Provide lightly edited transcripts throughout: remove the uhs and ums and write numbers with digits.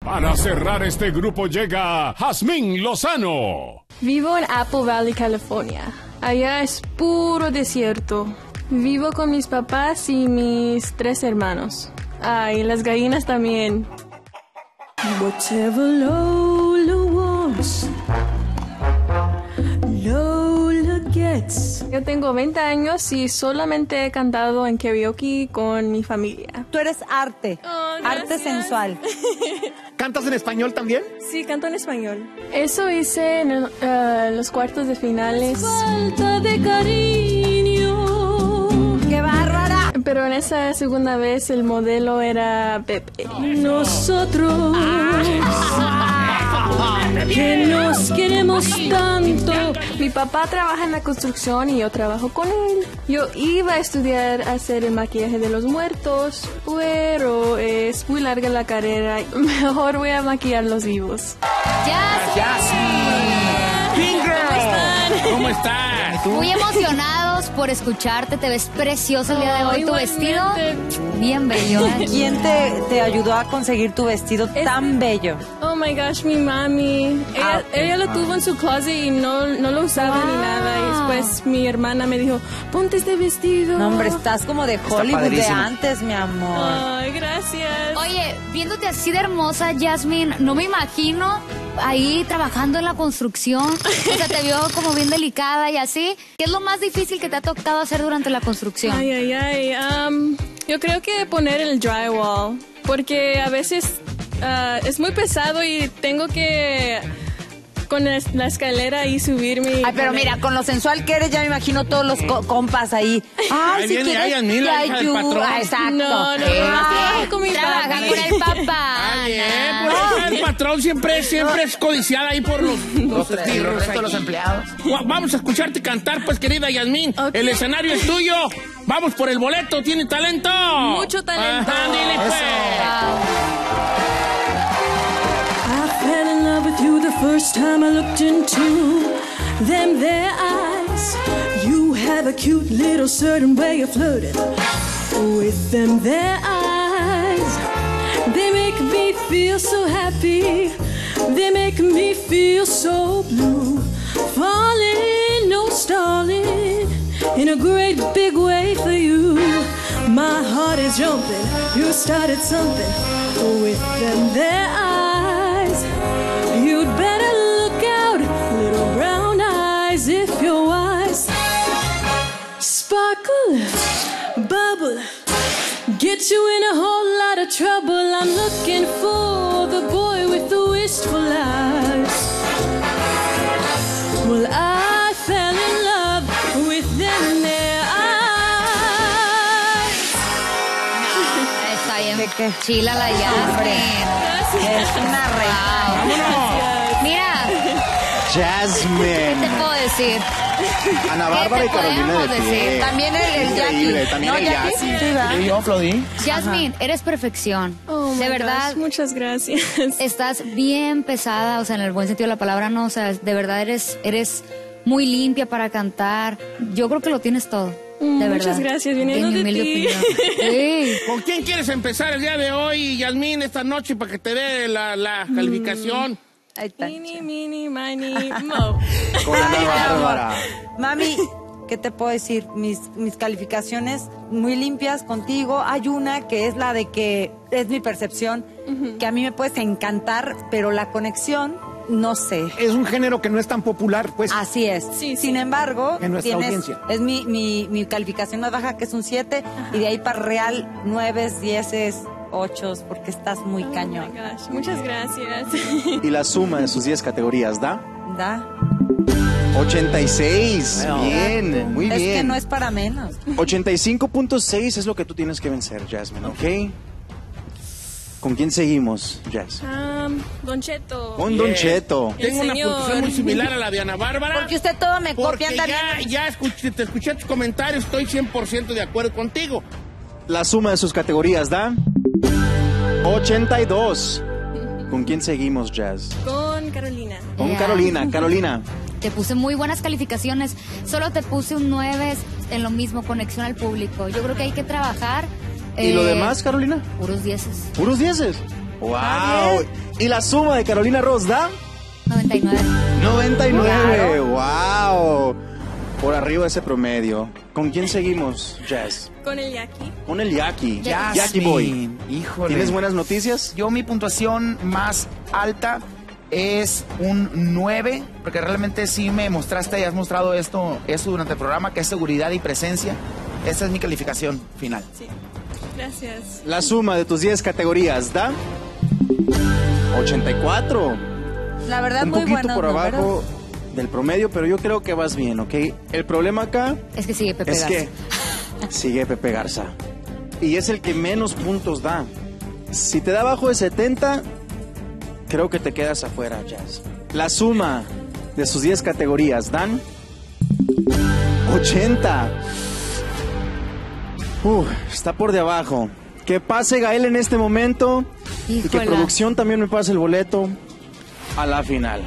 Para cerrar este grupo llega Jazmín Lozano. Vivo en Apple Valley, California. Allá es puro desierto. Vivo con mis papás y mis 3 hermanos. Y las gallinas también. Whatever Lola wants, Lola gets. Yo tengo 20 años y solamente he cantado en karaoke con mi familia. Tú eres arte, arte sensual. ¿Cantas en español también? Sí, canto en español. Eso hice en los cuartos de finales. Falta de cariño. ¡Qué bárbara! Pero en esa segunda vez el modelo era Pepe. Nosotros que nos queremos tanto. Mi papá trabaja en la construcción y yo trabajo con él. Yo iba a estudiar a hacer el maquillaje de los muertos, pero es muy larga la carrera. Mejor voy a maquillar los vivos. ¡Pink Girl! ¿Cómo están? Muy emocionados por escucharte. Te ves preciosa el día de hoy. Tu vestido, bien bello. ¿Quién te ayudó a conseguir tu vestido tan bello? Oh my gosh, mi mami. Ella lo tuvo en su closet y no lo usaba ni nada. Y después mi hermana me dijo, ponte este vestido. No, hombre, estás como de Hollywood de antes, mi amor. Ay, gracias. Oye, viéndote así de hermosa, Jasmine, no me imagino ahí trabajando en la construcción. O sea, te vio como bien delicada y así. ¿Qué es lo más difícil que te ha tocado hacer durante la construcción? Yo creo que poner el drywall, porque a veces es muy pesado y tengo que con la escalera y subirme. Ay, pero mira, con lo sensual que eres, ya me imagino todos los compas ahí. Ay, Ahí si viene quieres, Yasmín, la hija del patrón. Exacto. No, trabaja con mi Trabaja papi. con el papá. Por eso el patrón siempre es codiciada ahí por los resto de los empleados. Vamos a escucharte cantar, pues, querida Yasmín. Okay. El escenario es tuyo. Vamos por el boleto. ¿Tiene talento? Mucho talento. Ajá, dile, pues. I fell in love with you the first time I looked into them their eyes. You have a cute little certain way of flirting with them their eyes. They make me feel so happy. They make me feel so blue. Falling, no stalling, in a great big way for you. My heart is jumping. You started something with them their eyes. You'd better look out, little brown eyes, if you're wise. Sparkle, bubble, get you in a whole lot of trouble. I'm looking for the boy with the wistful eyes. Well, I fell in love with them their eyes. Está bien. ¿Qué? Chila la Jasmine. Es una reina. Wow. Mira, ¿qué Jasmine. te puedo decir? Ana Bárbara y ¿Qué te Carolina podemos de decir? pie. También el Increíble, Jackie. también ¿No, el Jackie? Jackie. Sí, va. Y yo aplaudí. Jasmine, eres perfección. Oh my de verdad, gosh, muchas gracias. estás bien pesada, o sea, en el buen sentido de la palabra, no, o sea, de verdad eres muy limpia para cantar. Yo creo que lo tienes todo. De verdad. Muchas gracias, viniendo En mi de humilde ti. opinión. Sí. ¿Con quién quieres empezar el día de hoy, Yasmín, esta noche, para que te dé la calificación? Ahí está. Mini, mini, mini, mo. Con Ana Bárbara. Mami, ¿qué te puedo decir? Mis calificaciones muy limpias contigo. Hay una que es la de que es mi percepción, que a mí me puedes encantar, pero la conexión, no sé. Es un género que no es tan popular, pues. Así es. Sí, sí. Sin embargo, En nuestra audiencia. es mi calificación más baja, que es un 7, y de ahí para real 9, 10, 8, porque estás muy Oh cañón. my gosh, muchas gracias. Y la suma de sus 10 categorías da ¿Da? 86. Bien, muy Es bien. que no es para menos. 85.6 es lo que tú tienes que vencer, Jasmine, ¿ok? ¿Con quién seguimos, Jazz? Don Cheto. Con Don Cheto. Tengo una señor. puntuación muy similar a la de Ana Bárbara. Porque usted todo me Porque copia, anda bien. ya te escuché tus comentarios, estoy 100% de acuerdo contigo. La suma de sus categorías da 82. ¿Con quién seguimos, Jazz? Con Carolina. Con Ya. Carolina. Carolina, Te puse muy buenas calificaciones. Solo te puse un 9 en lo mismo, conexión al público. Yo creo que hay que trabajar. ¿y lo demás, Carolina? Puros 10. Puros 10. ¡Wow! ¿Y la suma de Carolina Ross da? 99. 99. ¡Wow! Por arriba de ese promedio. ¿Con quién seguimos, Jazz? Con el Jackie. Con el Jackie. Jasmine. Jackie Boy. Híjole. ¿Tienes buenas noticias? Yo mi puntuación más alta es un 9, porque realmente sí me mostraste y has mostrado esto durante el programa, que es seguridad y presencia. Esa es mi calificación final. Sí. Gracias. La suma de tus 10 categorías da 84. La verdad, Un muy poquito buenos por abajo números. del promedio, pero yo creo que vas bien, ¿ok? El problema acá Es que sigue Pepe es Garza. que sigue Pepe Garza. Y es el que menos puntos da. Si te da abajo de 70, creo que te quedas afuera, Jazz. La suma de sus 10 categorías dan 80. Está por de abajo. Que pase Gael en este momento y que Híjola. producción también me pase el boleto a la final.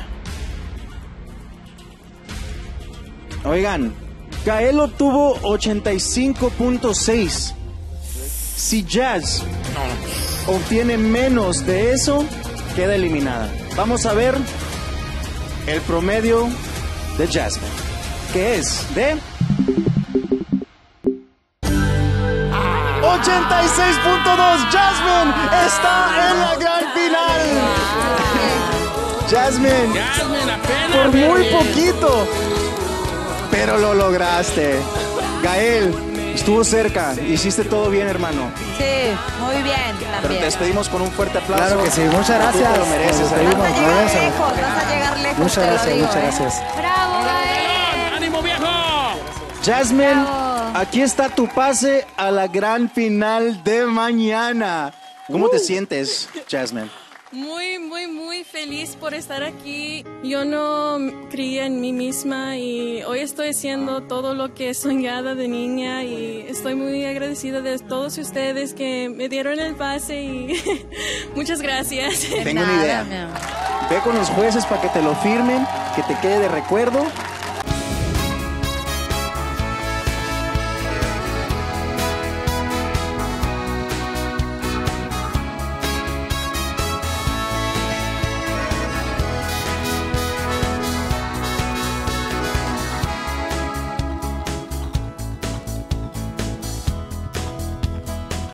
Oigan, Gael obtuvo 85.6. Si Jazz obtiene menos de eso, queda eliminada. Vamos a ver el promedio de Jasmine, que es de 86.2. Jasmine está en la gran final. Jasmine, Jasmine, apenas. por muy bebé. poquito, pero lo lograste. Gael, estuvo cerca, hiciste todo bien, hermano. Sí, muy bien Pero también. te despedimos con un fuerte aplauso. Claro que sí, muchas gracias. Tú te lo mereces, Nos hermano. Vas a despedimos. llegar Nos vemos. lejos, vas a llegar lejos. Muchas te lo gracias, digo, muchas ¿eh? gracias. ¡Bravo, Gael! ¡Ánimo, viejo! Jasmine, Bravo. aquí está tu pase a la gran final de mañana. ¿Cómo te sientes, Jasmine? Muy, muy, muy feliz por estar aquí. Yo no creía en mí misma y hoy estoy haciendo todo lo que soñaba de niña y estoy muy agradecida de todos ustedes que me dieron el pase y muchas gracias. Tengo una Nada, idea. mi amor. Ve con los jueces para que te lo firmen, que te quede de recuerdo